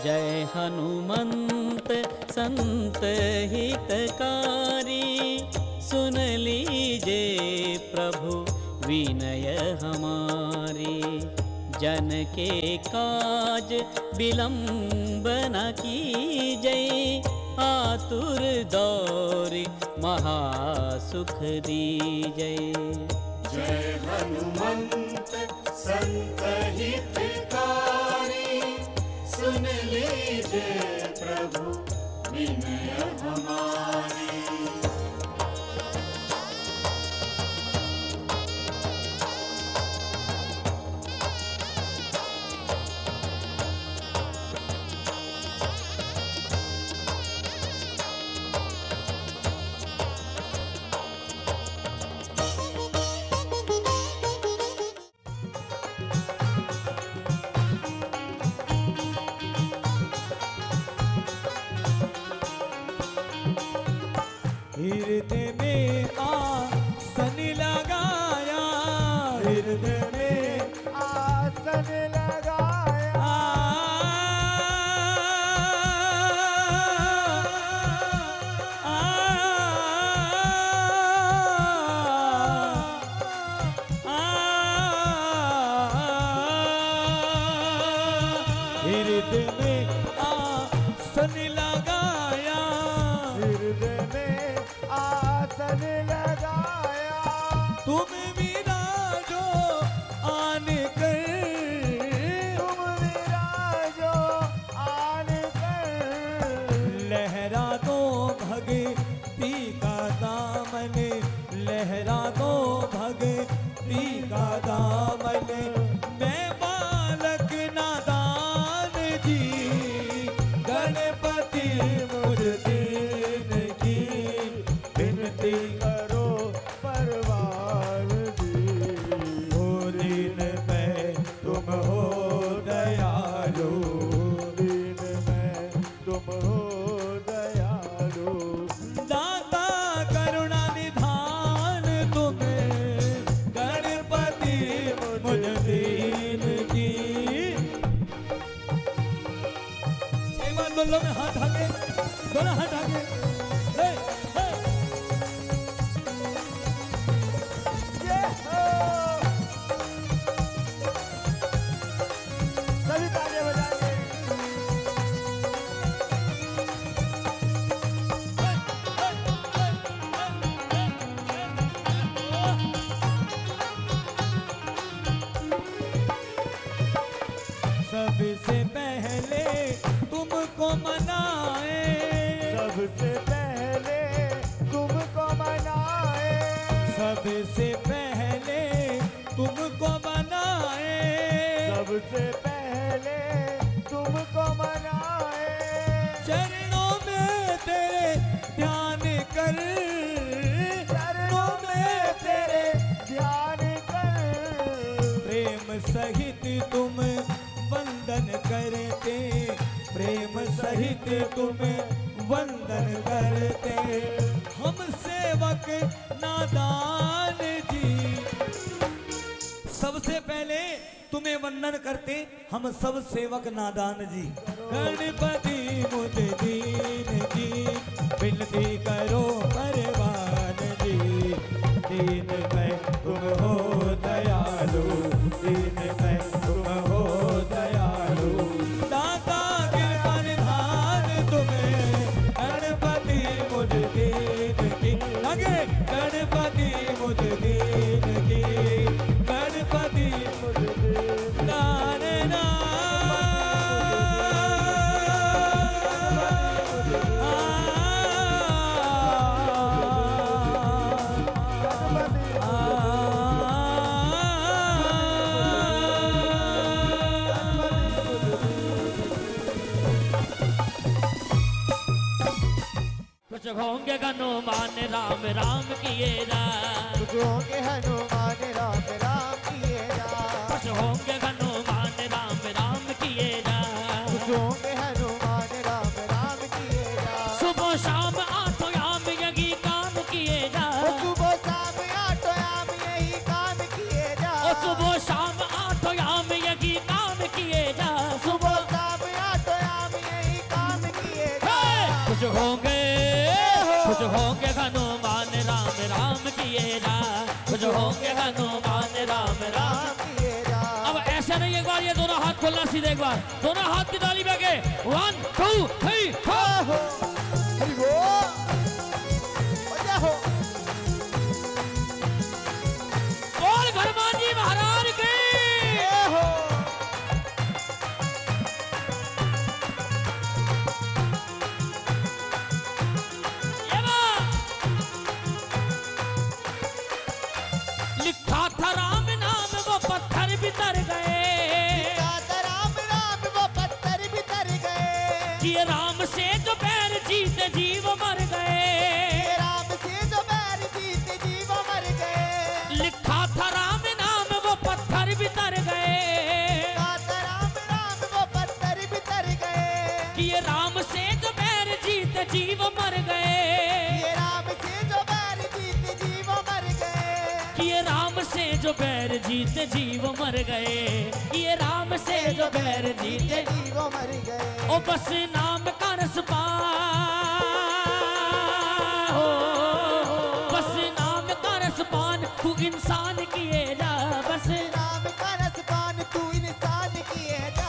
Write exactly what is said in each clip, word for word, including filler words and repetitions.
जय हनुमंत संत हितकारी, सुन लीजे प्रभु विनय हमारी। जन के काज विलंब न कीजय, आतुर दौर महासुख दीजय। जय हनुमंत संत हितकारी, सुन लीजे प्रभु विनय हमारी। हृदय में आसन लगाया, हृदय में आसन लगाया, हृदय में आसन लगाया, हृदय में आसन लगाया। तुम विराजो आन कर, तुम विराजो आन कर। लहरा दो भक्ति का दामन, लहरा दो भक्ति का दामन। मैं बालक नादान जी, गणपति मुझ दीन की विनती करो परवार दी। हो दीन में तुम हो दयालु, दीन में तुम हो दयालु। दाता करुणा निधान तुम्हें, गणपति मुझ दीन की। एक बार दोनों में हाथ आगे, दोनों हाथ आगे। हे, हे। ये हो। सभी तालियां बजाएंगे। सबसे पहले तुमको मनाए, सबसे पहले तुमको मनाए, सबसे पहले तुमको मनाए, सबसे पहले तुमको मनाए। चरणों में तेरे ध्यान कर, चरणों में तेरे ध्यान कर। प्रेम सहित तुम वंदन करते, प्रेम सहित तुम वंदन करते। हम सेवक नादान जी, सबसे पहले तुम्हें वंदन करते हम सब सेवक नादान जी। गणपति मुझ दीन की विनती करो परवान जी। दीन में तुम हो दयालु, दीन में तुम हो दयालु। दाता कृपा निधान तुम्हें, गणपति मुझ दीन की। आगे गणपति मुझ दीन की, गणपति मुझ दीन। नारे ना कुछ होंगे हनुमान राम राम किए जा, कुछ होंगे हनुमान राम राम किए जा, कुछ होंगे हनुमान राम राम किए जा, कुछ होंगे हनुमान राम राम किए जा। सुबह शाम आठों याम यही काम किए जा, सुबह शाम आठों याम यही काम किए जा, सुबह शाम आठों याम यही काम किए जा, सुबह शाम आठों याम खुश होंगे खुश होंगे हनुमान राम राम किए जा, खुश होंगे हनुमान राम राम किए जा। अब ऐसा नहीं, एक बार ये दोनों हाथ खोलना सीधे, एक बार दोनों हाथ की ताली बगे, one two three four. Hari बोल। बजा हो। बोल हनुमान जी महाराज की। हो। ये बात लिखा था राम नाम वो पत्थर बितर गए, राम राम वो पत्थर बितर गए। कि राम से जो बैर जीते जीव मर गए, राम से जो बैर जीते जीव मर गए। लिखा था राम नाम वो पत्थर बितर गए, राम राम वो पत्थर बितर गए। कि ये राम से जो बैर जीते जीव मर गए, ये राम से जो बैर जीते जीव मर गए। कि ये राम से जो बैर जीते जीव मर गए, ये राम से जो बैर जीते जीव मर गए। ओ बस नाम का रस पा हो, बस नाम का रस पान तू इंसान किए जा, बस नाम का रस पान तू इंसान किए जा।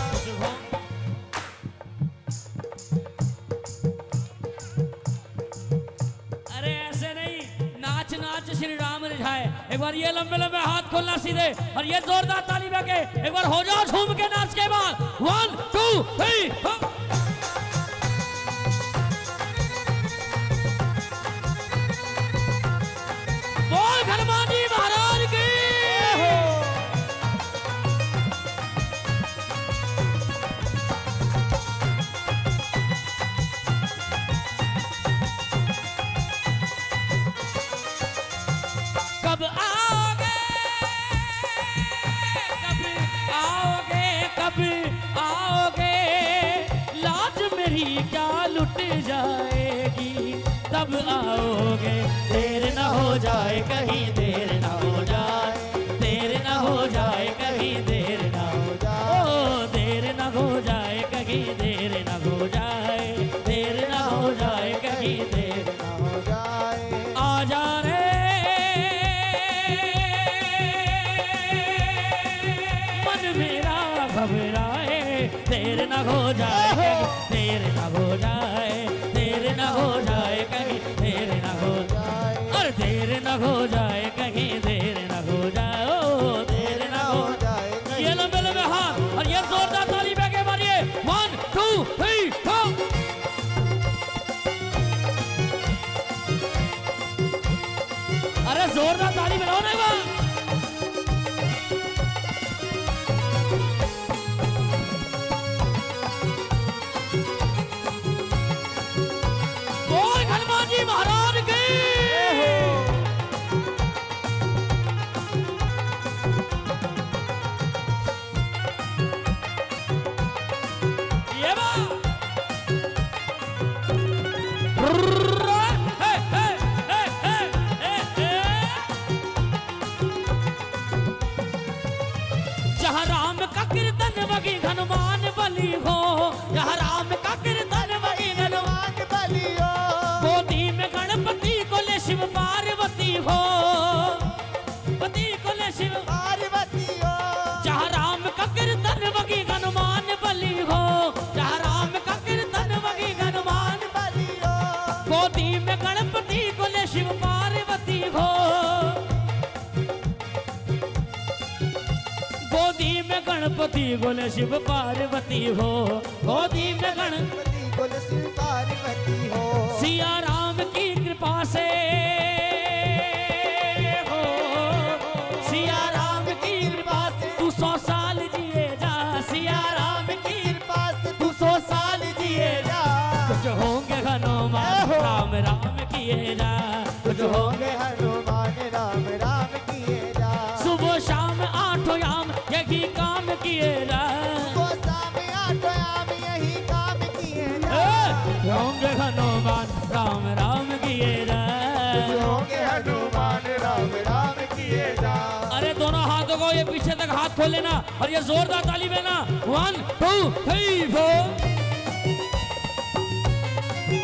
अरे ऐसे नहीं, नाच नाच श्री राम रिझाए। एक बार ये लंबे लंबे हाथ खोलना सीधे और ये जोरदार ताली बगे, एक बार हो जाओ झूम के नाच के बाद, वन टू थ्री फोर। बोल हनुमान जी महाराज की। कब आओगे कब आओगे कब आओगे, लाज मेरी क्या लुट जाएगी, तब आओगे। देर न हो जाए कहीं, देर न हो जाए, देर न हो जाए कहीं, देर न हो जाए, ओ देर न हो जाए कहीं, देर न हो जाए, देर न हो जाए कहीं, देर न हो जाए। आ जा रे मन मेरा घबराए, देर न हो जाए, देर न हो जाए, देर न हो जाए कहीं, देर न हो जाए, और देर न हो जाए कहीं, देर न हो जाए, ओ देर न हो जाए। ये लंबे लंबे हाथ और ये जोरदार ताली बगे मारिए, वन टू थ्री फोर। अरे जोरदार ताली बजाओ ना एक बार। बोल हनुमान जी महाराज की। ये बात हे, हे, हे, हे, हे, हे। जहाँ राम का कीर्तन वही हनुमान बली हो, जहाँ राम का कीर्तन वही हनुमान बली हो। गोदी में गणपति को ले शिव पार्वती हो, पति को ले शिव पार्वती हो। जहाँ राम का कीर्तन वही हनुमान बली हो, जहाँ राम का कीर्तन वही हनुमान बली हो। गोदी में गणपति को ले शिव पार्वती हो, गोदी में गणपति को ले शिव पार्वती हो, गोदी में गणपति को ले शिव पार्वती हो। सिया राम की कृपा से हो, सिया राम की कृपा से तू सौ साल जिए जा, सिया राम की कृपा से तू सौ साल जिए जा। कुछ होंगे हनुमान राम राम किए जा, कुछ होंगे हनुमान राम राम किए जा। सुबह शाम आठों याम यही काम किए जा, सुबह शाम आठों याम यही काम किए जा। होंगे हनुमान राम राम किए जा, होंगे हनुमान राम राम किए जा। अरे दोनों हाथों को ये पीछे तक हाथ खोल लेना और ये जोरदार ताली देना, वन टू थ्री फोर।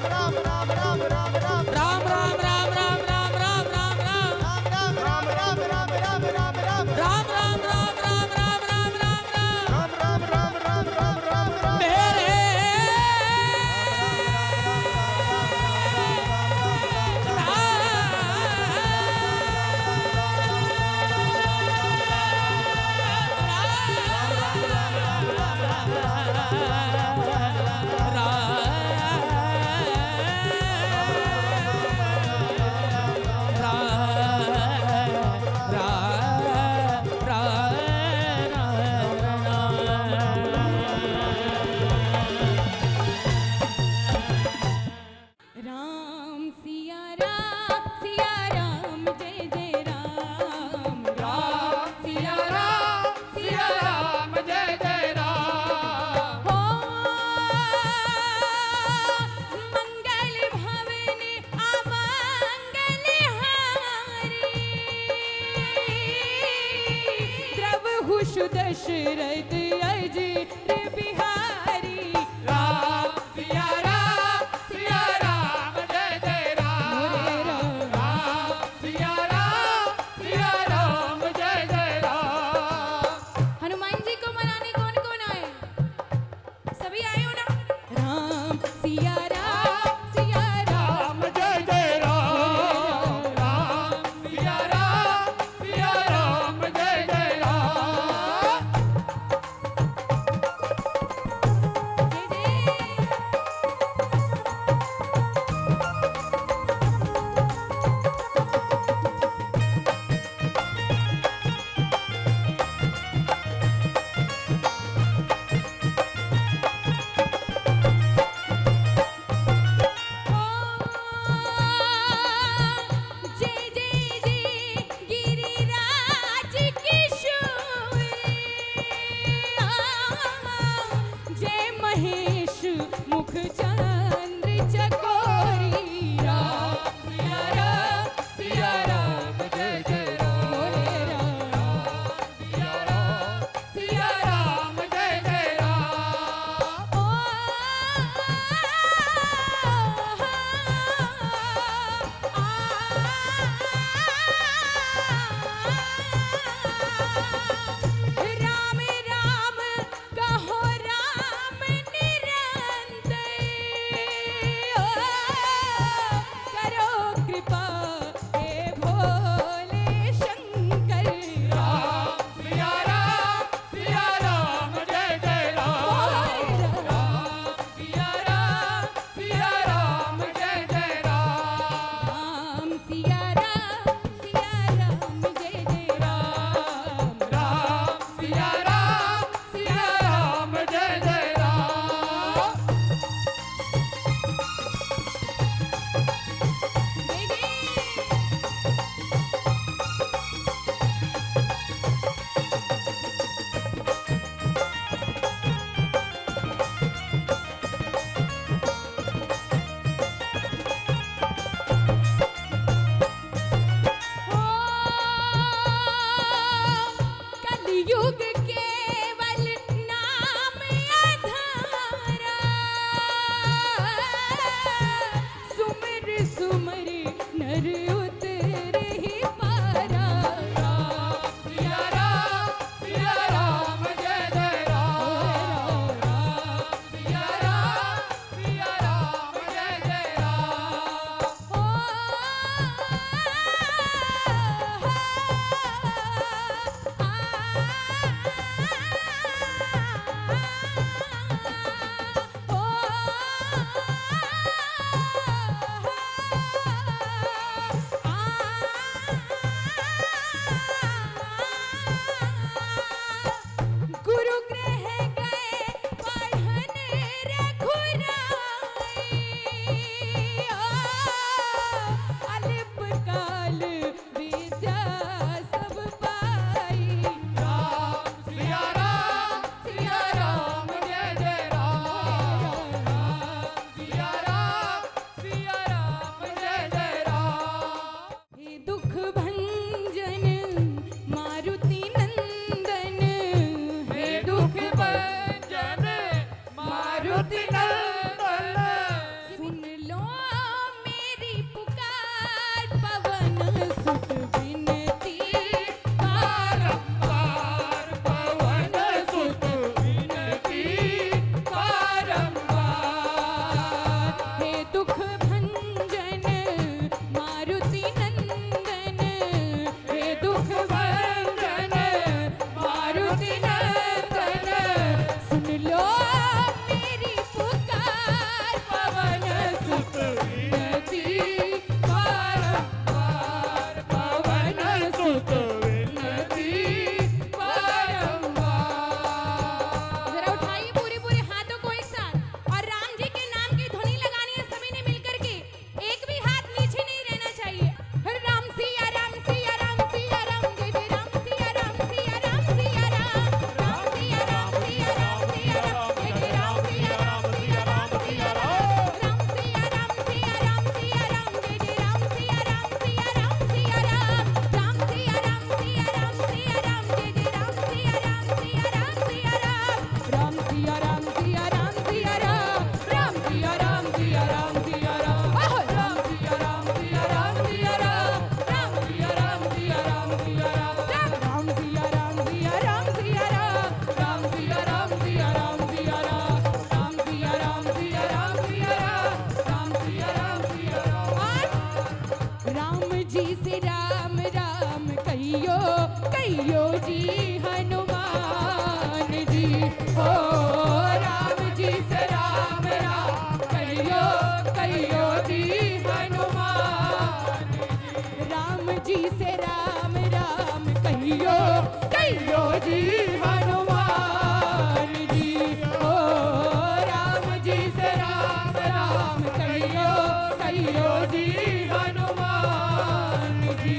जी हनुमान जी, ओ राम जी से राम राम कहियो कहियो जी हनुमान जी।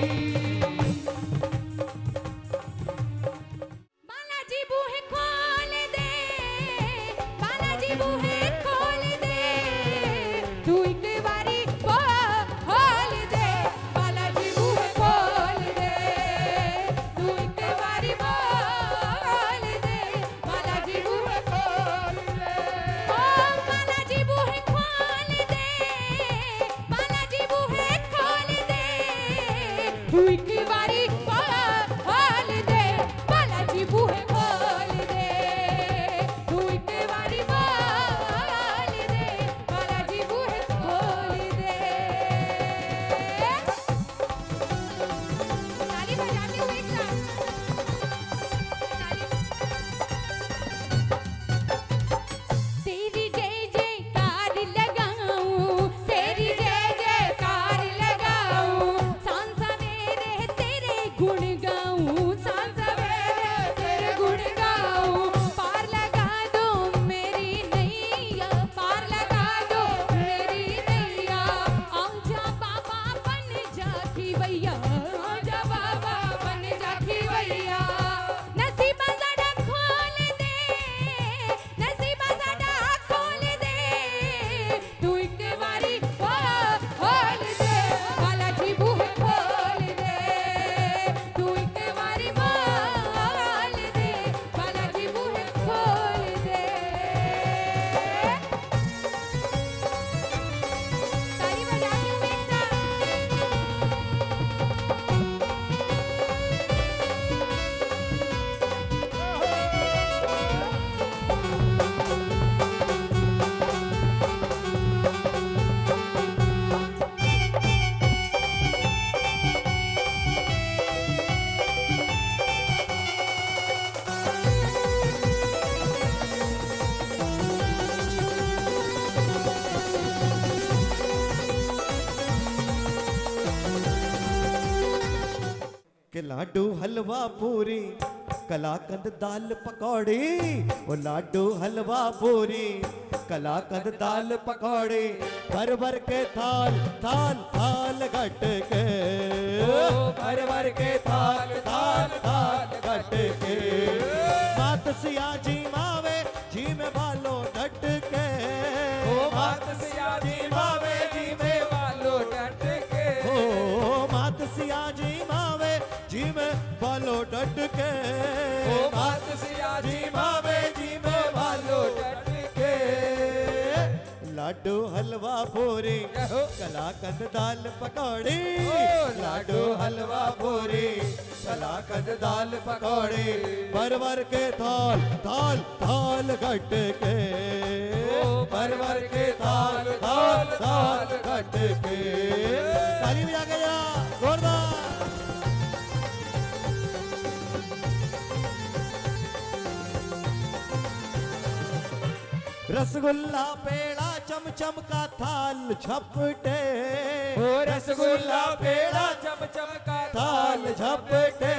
बालाजी बूहे खोल दे, बालाजी बूहे खोल दे, तू एक बारी खोल दे, बालाजी बूहे खोल दे, तू एक बारी खोल दे, बालाजी बूहे खोल दे, ओ बालाजी बूहे खोल दे, बालाजी बूहे खोल दे, तू एक बारी खोल दे, बालाजी बूहे खोल दे, तू एक बारी खोल दे, बालाजी बूहे खोल दे। ताली बजाते हुए एक साथ ताली। तेरी जय जयकार लगाऊं, तेरी जय जयकार लगाऊं, सांस सवेरे तेरे गुण गाऊं, सांस सवेरे तेरे गुण गाऊं, पार लगा दो मेरी नैया, पार लगा दो मेरी नैया, आजा बाबा बन जा खिवैया, आजा बाबा बन जा खिवैया, नसीबा साडा खोल दे, नसीबा साडा खोल दे, तू एक बारी खोल दे, बालाजी बूहे खोल दे, तू एक बारी खोल दे, बालाजी बूहे खोल दे। ताली बजाते हुए एक साथ। के लाडू हलवा पूरी कलाकंद दाल पकौड़ी, ओ लाडू हलवा पूरी कलाकंद दाल पकौड़ी, भर भर के थाल थाल थाल घट के, भर भर के थाल थाल थाल घट के, मात सिया जी मावे जी में बालो डट के, ओ मात सिया जी मावे जी में बालो डट के, ओ मात सिया जी मावे जी में बालो डट के, ओ मात सिया जी मावे जी में बालो डट के, लाडू हलवा पूरी कलाकंद दाल पकौड़ी, लाडू हलवा पूरी कलाकंद दाल पकौड़ी, भर भर के थाल थाल थाल घट के, भर भर के थाल थाल थाल घट के। ताली भी आ गया जोरदार। रसगुल्ला पेड़ा चमचम का थाल झपटे, ओ रसगुल्ला पेड़ा चमचम का थाल झपटे,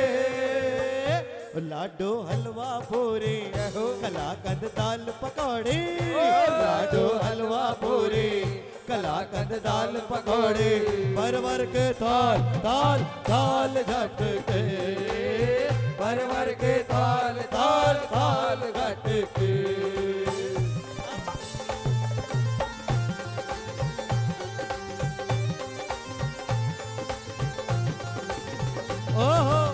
लाडू हलवा पूरी कलाकंद दाल पकौड़ी, लाडू हलवा पूरी कलाकंद दाल पकौड़ी, भर भर के थाल थाल थाल झटके, भर भर के थाल थाल थाल झटके। ओहो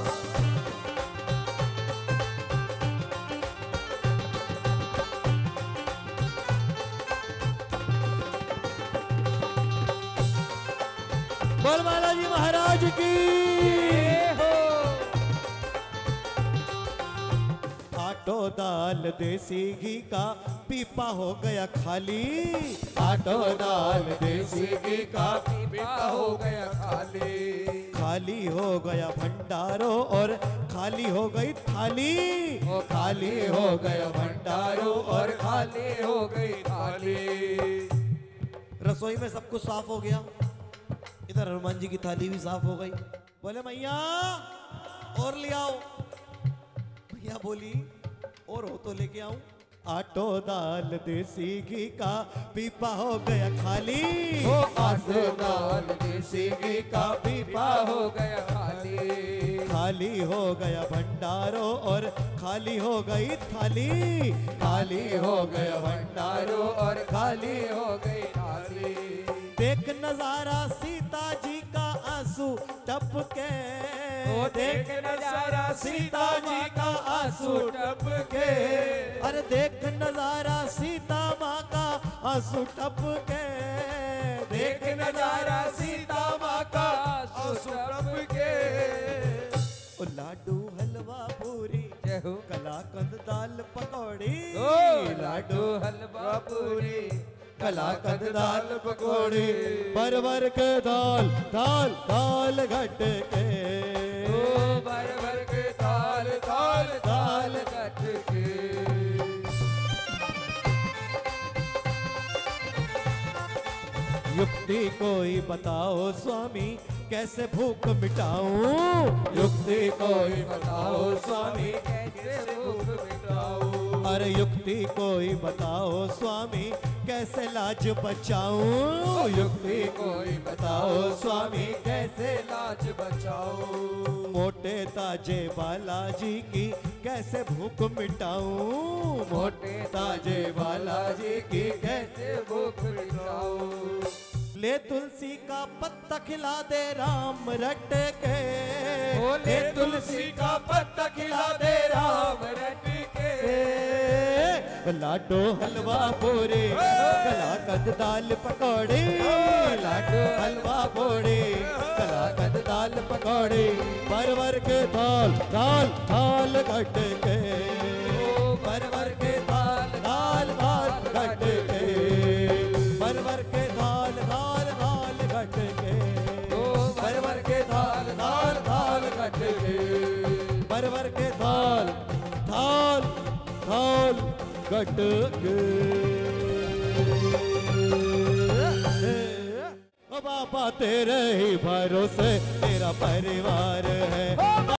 बोल बालाजी महाराज की हो। आटो दाल देसी घी का पीपा हो गया खाली, आटो दाल देसी घी का पीपा हो गया खाली, खाली हो गया भंडारो और खाली हो गई थाली, ओ खाली हो गया भंडारो और खाली हो गई थाली। रसोई में सब कुछ साफ हो गया, इधर हनुमान जी की थाली भी साफ हो गई। बोले मैया और ले आओ। बिटिया बोली और हो तो लेके आऊं। आटो दाल देसी घी का पीपा हो गया खाली, ओ आटो दाल देसी घी का पीपा हो गया खाली, खाली हो गया भंडारो और खाली हो गई थाली, खाली हो गया भंडारो और खाली हो गई थाली। देख नजारा सीता जी का आंसू टपके, ओ देख नजारा सीता जी का आंसू टपके, अरे देख नजारा सीता माँ का आंसू टपके, देख नजारा सीता माँ का आंसू टपके। ओ लाडू हलवा पूरी जय हो कलाकंद दाल पकौड़ी, ओ लाडू हलवा पूरी कलाकंद दाल पकौड़ी, परवर के दाल दाल दाल घट के, ओ भर भर के दाल दाल दाल घट के। युक्ति कोई बताओ स्वामी कैसे भूख मिटाऊं, युक्ति कोई बताओ स्वामी कैसे भूख मिटाऊं, अरे युक्ति कोई बताओ स्वामी कैसे लाज बचाऊं, युक्ति कोई बताओ स्वामी कैसे लाज बचाऊं, मोटे ताजे बालाजी की कैसे भूख मिटाऊं, मोटे ताजे बालाजी की कैसे भूख मिटाऊं। ले तुलसी का पत्ता खिला दे राम रट के, बोले तुलसी का पत्ता खिला दे राम रट के, लाडो हलवा पूरी कलाकंद दाल पकौड़ी, लाडो हलवा पूरी कलाकंद दाल पकौड़ी, परवर के दाल दाल दाल घट के, परवर के दाल दाल दाल घट के, परवर के दाल दाल दाल घट के, परवर के दाल दाल दाल घट के, परवर के दाल दाल दाल घट के। ओ बाबा तेरे ही भरोसे तेरा परिवार है।